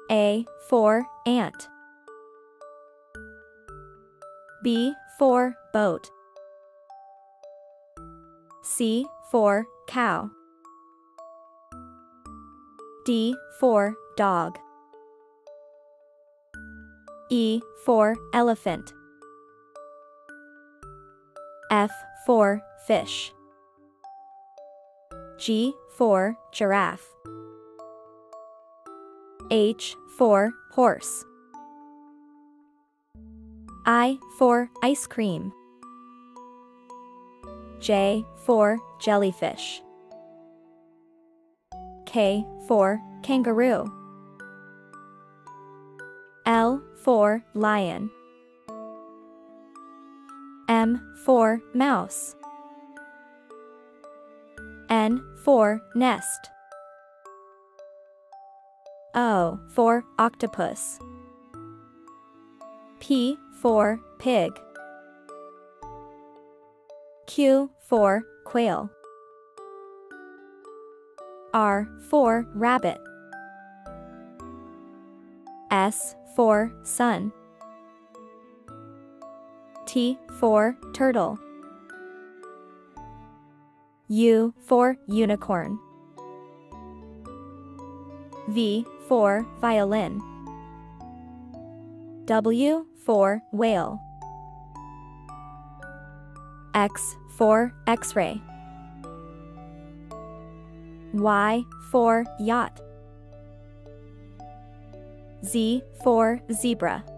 A for ant. B for boat. C for cow. D for dog. E for elephant. F for fish. G for giraffe. H for horse. I for ice cream. J for jellyfish. K for kangaroo. L for lion. M for mouse. N for nest. O for octopus. P for pig. Q for quail. R for rabbit. S for sun. T for turtle. U for unicorn. V for violin. W for whale. X for X-ray. Y for yacht. Z for zebra.